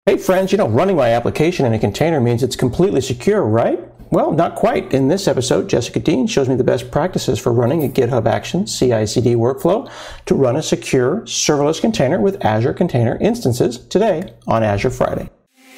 Hey friends, running my application in a container means it's completely secure, right? Well, not quite. In this episode, Jessica Deen shows me the best practices for running a GitHub Actions CI/CD workflow to run a secure serverless container with Azure Container Instances today on Azure Friday.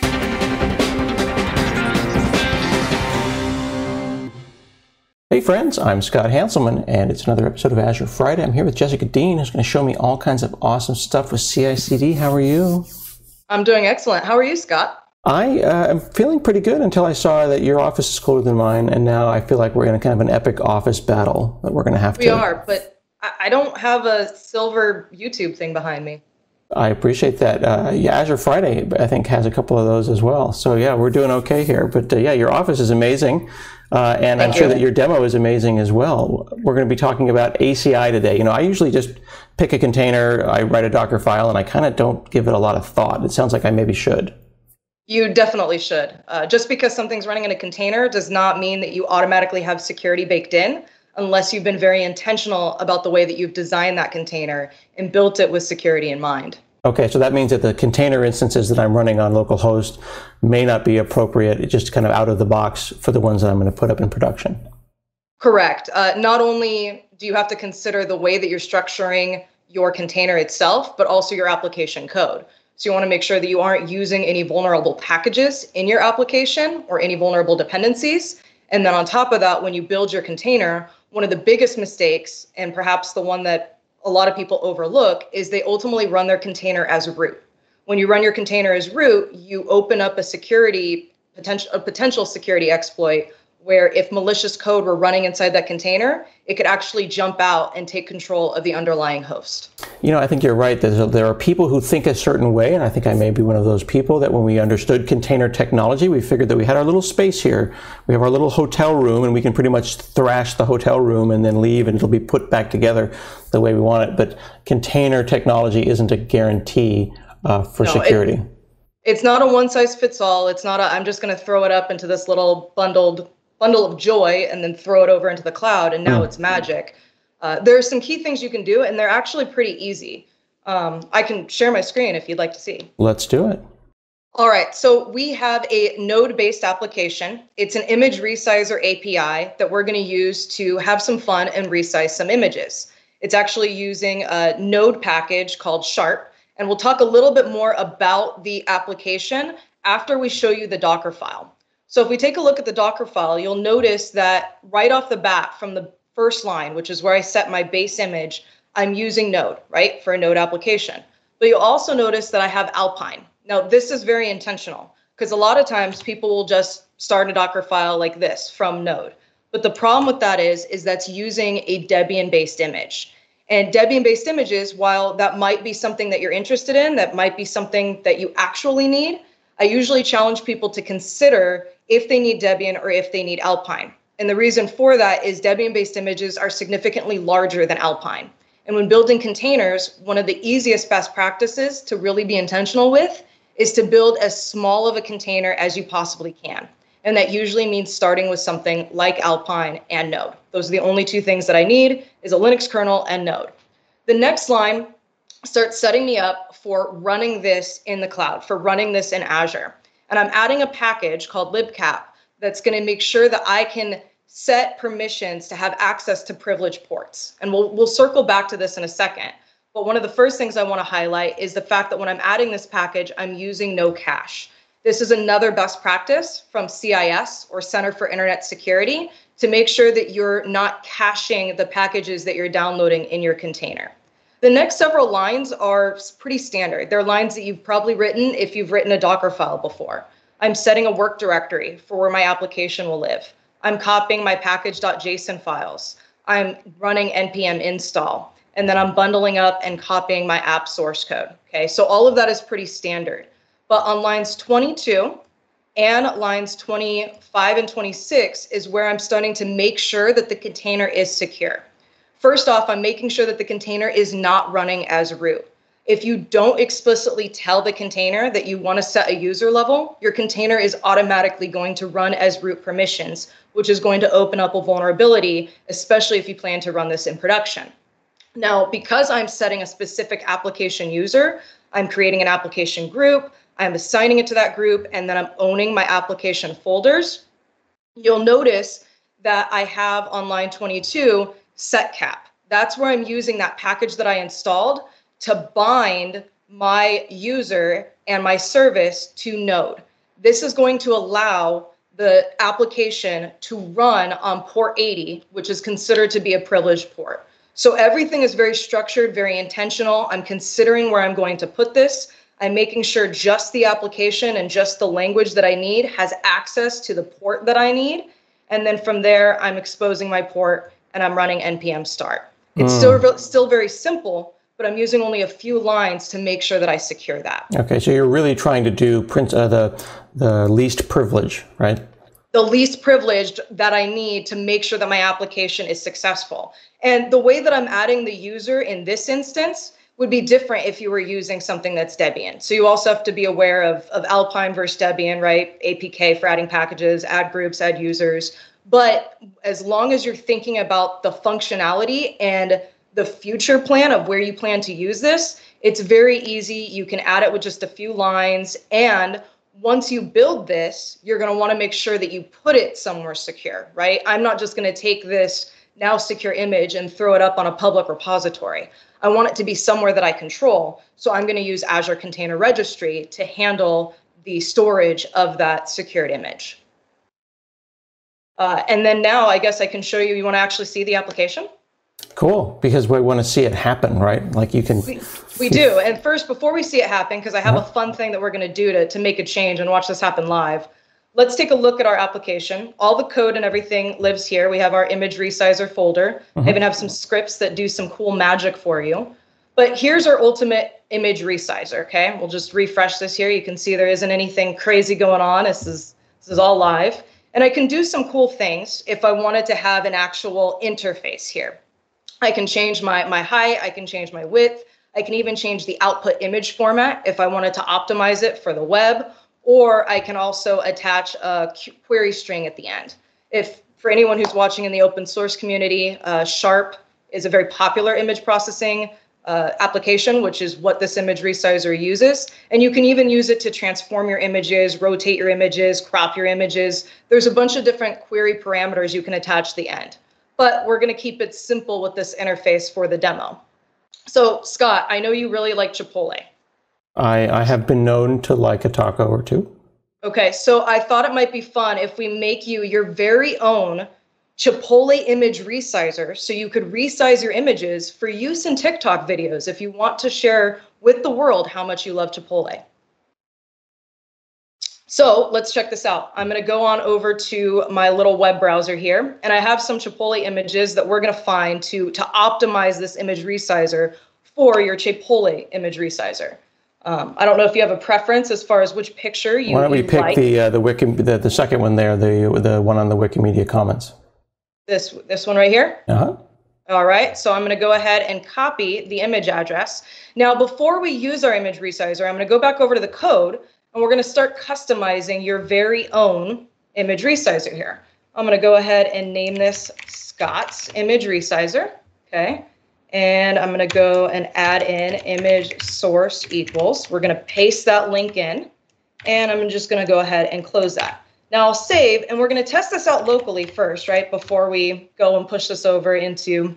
Hey friends, I'm Scott Hanselman, and it's another episode of Azure Friday. I'm here with Jessica Deen, who's going to show me all kinds of awesome stuff with CI/CD. How are you? I'm doing excellent. How are you, Scott? I am feeling pretty good until I saw that your office is cooler than mine, and now I feel like we're in a kind of an epic office battle that we're going to have to... We are, but I don't have a silver YouTube thing behind me. I appreciate that. Azure Friday, I think, has a couple of those as well. So yeah, we're doing okay here. But yeah, your office is amazing. And I'm sure that your demo is amazing as well. We're going to be talking about ACI today. I usually just pick a container, I write a Docker file, and I kind of don't give it a lot of thought. It sounds like I maybe should. You definitely should. Just because something's running in a container does not mean that you automatically have security baked in, unless you've been very intentional about the way that you've designed that container and built it with security in mind. Okay, so that means that the container instances that I'm running on localhost may not be appropriate, just kind of out of the box for the ones that I'm going to put up in production. Correct. Not only do you have to consider the way that you're structuring your container itself, but also your application code. So you want to make sure that you aren't using any vulnerable packages in your application or any vulnerable dependencies. And then on top of that, when you build your container, one of the biggest mistakes, and perhaps the one that a lot of people overlook, is they ultimately run their container as root. When you run your container as root, you open up a potential security exploit where if malicious code were running inside that container, it could actually jump out and take control of the underlying host. I think you're right. There are people who think a certain way, and I think I may be one of those people that when we understood container technology, we figured that we had our little space here. We have our little hotel room, and we can pretty much thrash the hotel room and then leave, and it'll be put back together the way we want it. But container technology isn't a guarantee for security. It's not a one-size-fits-all. It's not I'm just going to throw it up into this little bundle of joy and then throw it over into the cloud, and now it's magic. There are some key things you can do, and they're actually pretty easy. I can share my screen if you'd like to see. Let's do it. All right, so we have a node-based application. It's an image resizer API that we're going to use to have some fun and resize some images. It's actually using a node package called Sharp, and we'll talk a little bit more about the application after we show you the Docker file. So if we take a look at the Docker file, you'll notice that right off the bat from the first line, which is where I set my base image, I'm using Node, right, for a Node application. But you'll also notice that I have Alpine. Now, this is very intentional because a lot of times people will just start a Docker file like this from Node. But the problem with that is that's using a Debian-based image. And Debian-based images, while that might be something that you're interested in, that might be something that you actually need, I usually challenge people to consider if they need Debian or if they need Alpine. And the reason for that is Debian-based images are significantly larger than Alpine. And when building containers, one of the easiest best practices to really be intentional with is to build as small of a container as you possibly can. And that usually means starting with something like Alpine and Node. Those are the only two things that I need, is a Linux kernel and Node. The next line starts setting me up for running this in the cloud, for running this in Azure. And I'm adding a package called libcap that's going to make sure that I can set permissions to have access to privileged ports. And we'll circle back to this in a second. But one of the first things I want to highlight is the fact that when I'm adding this package, I'm using no cache. This is another best practice from CIS, or Center for Internet Security, to make sure that you're not caching the packages that you're downloading in your container. The next several lines are pretty standard. They're lines that you've probably written if you've written a Docker file before. I'm setting a work directory for where my application will live. I'm copying my package.json files. I'm running npm install. And then I'm bundling up and copying my app source code. Okay, so all of that is pretty standard. But on lines 22 and lines 25 and 26 is where I'm starting to make sure that the container is secure. First off, I'm making sure that the container is not running as root. If you don't explicitly tell the container that you want to set a user level, your container is automatically going to run as root permissions, which is going to open up a vulnerability, especially if you plan to run this in production. Now, because I'm setting a specific application user, I'm creating an application group, I'm assigning it to that group, and then I'm owning my application folders. You'll notice that I have on line 22 set cap. That's where I'm using that package that I installed to bind my user and my service to Node. This is going to allow the application to run on port 80, which is considered to be a privileged port. So everything is very structured, very intentional. I'm considering where I'm going to put this. I'm making sure just the application and just the language that I need has access to the port that I need. And then from there, I'm exposing my port and I'm running npm start. It's still very simple, but I'm using only a few lines to make sure that I secure that. Okay, so you're really trying to do the least privilege, right? The least privileged that I need to make sure that my application is successful. And the way that I'm adding the user in this instance would be different if you were using something that's Debian. So you also have to be aware of Alpine versus Debian, right? APK for adding packages, add groups, add users. But as long as you're thinking about the functionality and the future plan of where you plan to use this, it's very easy. You can add it with just a few lines. And once you build this, you're going to want to make sure that you put it somewhere secure, right? I'm not just going to take this now secure image and throw it up on a public repository. I want it to be somewhere that I control. So I'm going to use Azure Container Registry to handle the storage of that secured image. And then now I guess I can show you, you want to actually see the application? Cool, because we want to see it happen, right? Like you can... We do. And first, before we see it happen, because I have a fun thing that we're going to do to make a change and watch this happen live, let's take a look at our application. All the code and everything lives here. We have our image resizer folder. I even have some scripts that do some cool magic for you. But here's our ultimate image resizer, okay? We'll just refresh this here. You can see there isn't anything crazy going on. This is all live. And I can do some cool things if I wanted to have an actual interface here. I can change my height. I can change my width. I can even change the output image format if I wanted to optimize it for the web. Or I can also attach a query string at the end. If for anyone who's watching in the open source community, Sharp is a very popular image processing application, which is what this image resizer uses. And you can even use it to transform your images, rotate your images, crop your images. There's a bunch of different query parameters you can attach to the end. But we're going to keep it simple with this interface for the demo. So Scott, I know you really like Chipotle. I have been known to like a taco or two. Okay, so I thought it might be fun if we make you your very own Chipotle image resizer so you could resize your images for use in TikTok videos if you want to share with the world how much you love Chipotle. So let's check this out. I'm going to go on over to my little web browser here, and I have some Chipotle images that we're going to find to optimize this image resizer for your Chipotle image resizer. I don't know if you have a preference as far as which picture you like. Why don't we pick the second one there, the one on the Wikimedia Commons. This one right here? Uh-huh. All right, so I'm going to go ahead and copy the image address. Now, before we use our image resizer, I'm going to go back over to the code, and we're going to start customizing your very own image resizer here. I'm going to go ahead and name this Scott's image resizer, okay? And I'm going to go and add in image source equals. We're going to paste that link in, and I'm just going to go ahead and close that. Now I'll save, and we're going to test this out locally first, right, before we go and push this over into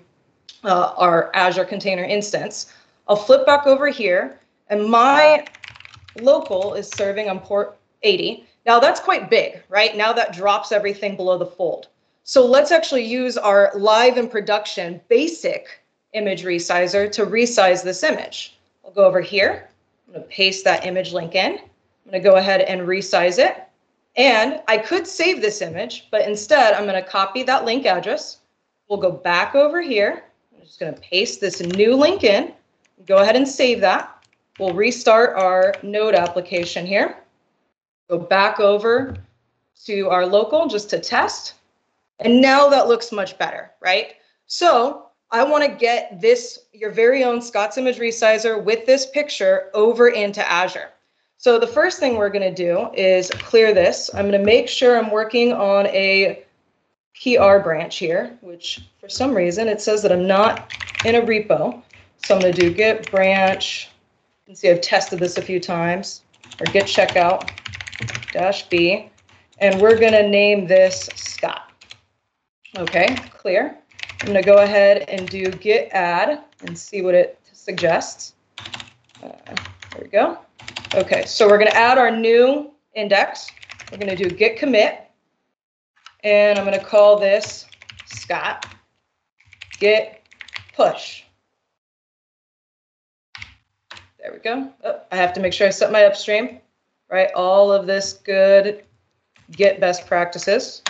our Azure Container Instance. I'll flip back over here, and my local is serving on port 80. Now that's quite big, right? Now that drops everything below the fold. So let's actually use our live in production basic image resizer to resize this image. I'll go over here. I'm going to paste that image link in. I'm going to go ahead and resize it. And I could save this image, but instead I'm going to copy that link address. We'll go back over here. I'm just going to paste this new link in. Go ahead and save that. We'll restart our Node application here. Go back over to our local just to test. And now that looks much better, right? So I want to get this, your very own Scott's image resizer with this picture over into Azure. So the first thing we're going to do is clear this. I'm going to make sure I'm working on a PR branch here, which for some reason it says that I'm not in a repo. So I'm going to do git branch. You can see I've tested this a few times. or git checkout -b, and we're going to name this Scott. Okay, clear. I'm going to go ahead and do git add and see what it suggests. There we go. Okay, so we're going to add our new index. We're going to do git commit, and I'm going to call this Scott git push. There we go. Oh, I have to make sure I set my upstream, right? All of this good Git best practices.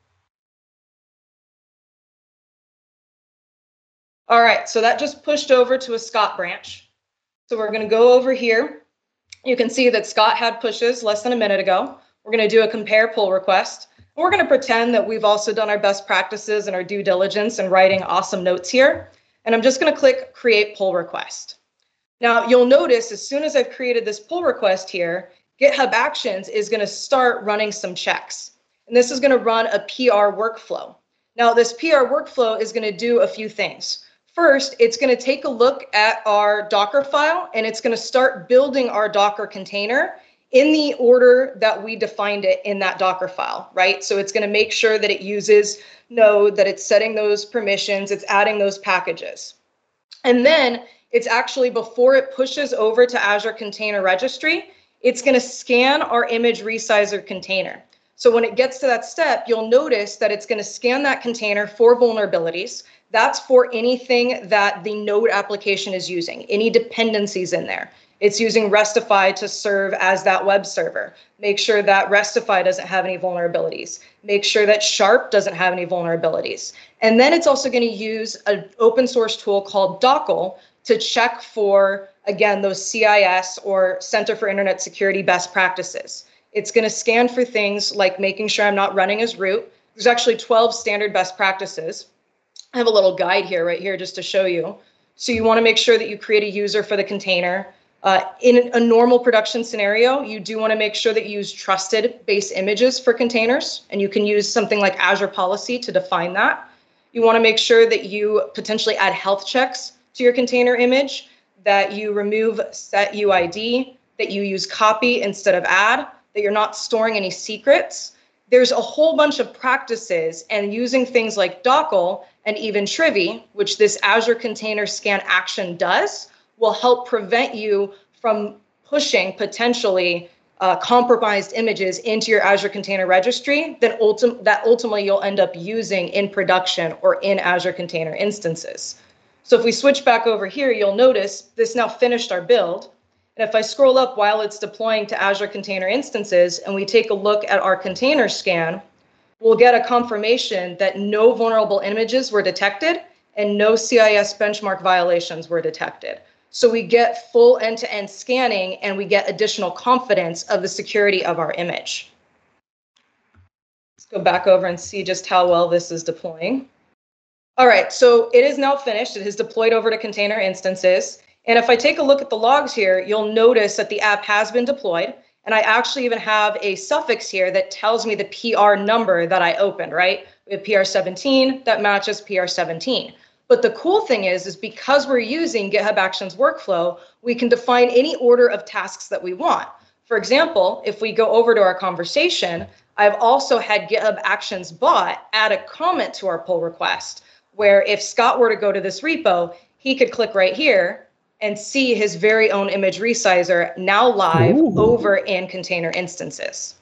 All right, so that just pushed over to a Scott branch. So we're going to go over here. You can see that Scott had pushes less than a minute ago. We're going to do a compare pull request. We're going to pretend that we've also done our best practices and our due diligence and writing awesome notes here. And I'm just going to click create pull request. Now you'll notice as soon as I've created this pull request here, GitHub Actions is going to start running some checks. And this is going to run a PR workflow. Now this PR workflow is going to do a few things. First, it's going to take a look at our Docker file, and it's going to start building our Docker container in the order that we defined it in that Docker file, right? So it's going to make sure that it uses Node, that it's setting those permissions, it's adding those packages. And then it's actually, before it pushes over to Azure Container Registry, it's going to scan our image resizer container. So when it gets to that step, you'll notice that it's going to scan that container for vulnerabilities. That's for anything that the Node application is using, any dependencies in there. It's using Restify to serve as that web server. Make sure that Restify doesn't have any vulnerabilities. Make sure that Sharp doesn't have any vulnerabilities. And then it's also going to use an open source tool called Dockle to check for, again, those CIS or Center for Internet Security best practices. It's going to scan for things like making sure I'm not running as root. There's actually 12 standard best practices. I have a little guide here, right here, just to show you. So you want to make sure that you create a user for the container. In a normal production scenario, you do want to make sure that you use trusted base images for containers, and you can use something like Azure Policy to define that. You want to make sure that you potentially add health checks to your container image, that you remove set UID, that you use copy instead of add, that you're not storing any secrets. There's a whole bunch of practices, and using things like Dockle and even Trivy, which this Azure Container Scan action does, will help prevent you from pushing potentially compromised images into your Azure Container Registry that ultimately you'll end up using in production or in Azure Container Instances. So if we switch back over here, you'll notice this now finished our build. And if I scroll up while it's deploying to Azure Container Instances and we take a look at our container scan, we'll get a confirmation that no vulnerable images were detected and no CIS benchmark violations were detected. So we get full end-to-end scanning, and we get additional confidence of the security of our image. Let's go back over and see just how well this is deploying. All right, so it is now finished. It has deployed over to container instances. And if I take a look at the logs here, you'll notice that the app has been deployed. And I actually even have a suffix here that tells me the PR number that I opened, right? We have PR17 that matches PR17. But the cool thing is because we're using GitHub Actions workflow, we can define any order of tasks that we want. For example, if we go over to our conversation, I've also had GitHub Actions bot add a comment to our pull request, where if Scott were to go to this repo, he could click right here and see his very own image resizer now live over in container instances.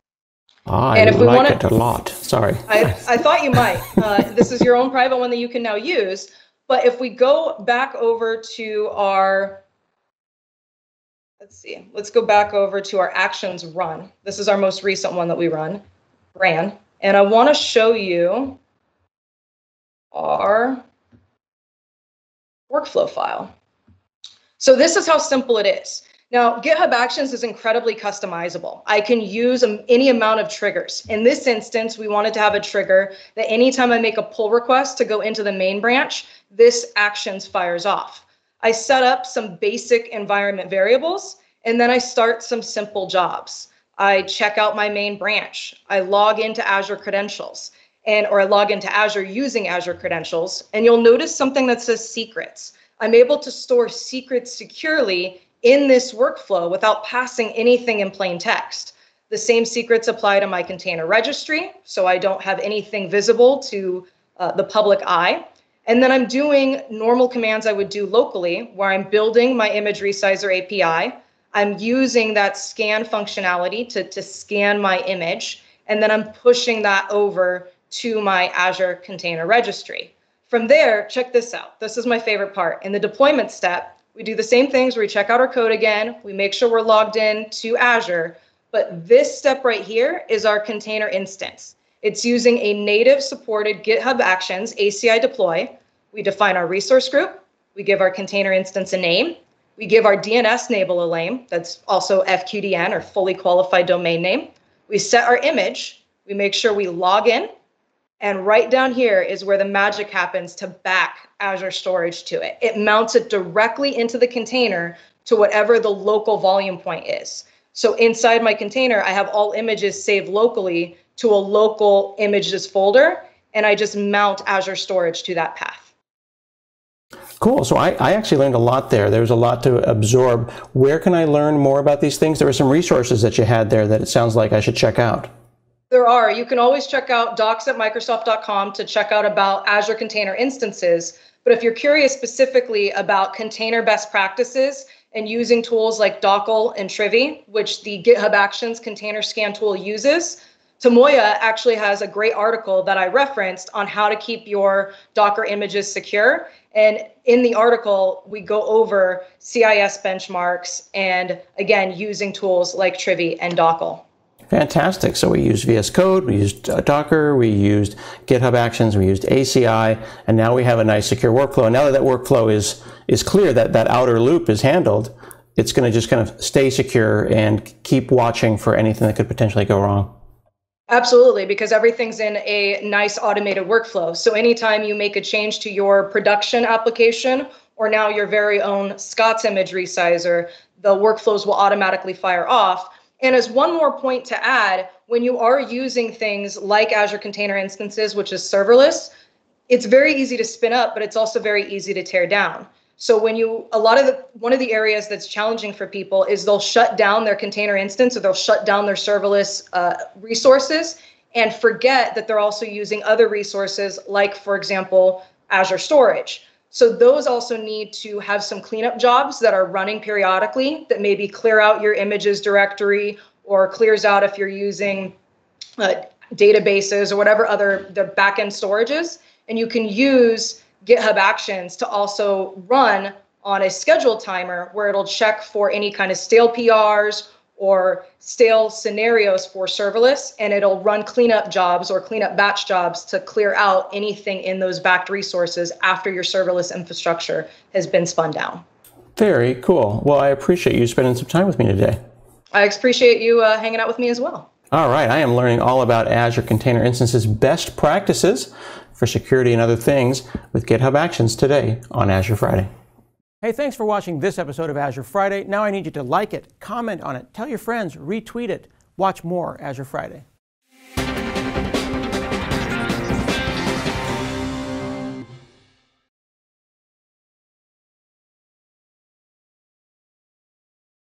I like it a lot. Sorry. I thought you might. This is your own private one that you can now use. But if we go back over to our, let's go back over to our actions run. This is our most recent one that we ran. And I want to show you our workflow file. So this is how simple it is. Now, GitHub Actions is incredibly customizable. I can use any amount of triggers. In this instance, we wanted to have a trigger that anytime I make a pull request to go into the main branch, this actions fires off. I set up some basic environment variables, and then I start some simple jobs. I check out my main branch. I log into Azure credentials, or I log into Azure using Azure credentials, and you'll notice something that says secrets. I'm able to store secrets securely in this workflow without passing anything in plain text. The same secrets apply to my container registry, so I don't have anything visible to the public eye. And then I'm doing normal commands I would do locally, where I'm building my image resizer API. I'm using that scan functionality to scan my image, and then I'm pushing that over to my Azure Container Registry. From there, check this out. This is my favorite part. In the deployment step, we do the same things where we check out our code again, we make sure we're logged in to Azure, but this step right here is our container instance. It's using a native supported GitHub Actions ACI deploy. We define our resource group. We give our container instance a name. We give our DNS label a name. That's also FQDN, or fully qualified domain name. We set our image. We make sure we log in. And right down here is where the magic happens to back Azure storage to it. It mounts it directly into the container to whatever the local volume point is. So inside my container, I have all images saved locally to a local images folder, and I just mount Azure storage to that path. Cool. So I actually learned a lot there. There was a lot to absorb. Where can I learn more about these things? There were some resources that you had there that it sounds like I should check out. There are. You can always check out docs@microsoft.com to check out about Azure Container Instances. But if you're curious specifically about container best practices and using tools like Dockle and Trivy, which the GitHub Actions container scan tool uses, Tamoya actually has a great article that I referenced on how to keep your Docker images secure. And in the article, we go over CIS benchmarks and, again, using tools like Trivy and Dockle. Fantastic. So we used VS Code, we used Docker, we used GitHub Actions, we used ACI, and now we have a nice secure workflow. And now that workflow is clear, that outer loop is handled, it's going to just kind of stay secure and keep watching for anything that could potentially go wrong. Absolutely, because everything's in a nice automated workflow. So anytime you make a change to your production application or now your very own Scott's image resizer, the workflows will automatically fire off. And as one more point to add, when you are using things like Azure Container Instances, which is serverless, it's very easy to spin up, but it's also very easy to tear down. So when one of the areas that's challenging for people is they'll shut down their container instance, or they'll shut down their serverless resources and forget that they're also using other resources like, for example, Azure Storage. So those also need to have some cleanup jobs that are running periodically that maybe clear out your images directory or clears out if you're using databases or whatever other the backend storages. And you can use GitHub Actions to also run on a scheduled timer where it'll check for any kind of stale PRs or stale scenarios for serverless, and it'll run cleanup jobs or cleanup batch jobs to clear out anything in those backed resources after your serverless infrastructure has been spun down. Very cool. Well, I appreciate you spending some time with me today. I appreciate you hanging out with me as well. All right, I am learning all about Azure Container Instances best practices for security and other things with GitHub Actions today on Azure Friday. Hey, thanks for watching this episode of Azure Friday. Now I need you to like it, comment on it, tell your friends, retweet it. Watch more Azure Friday.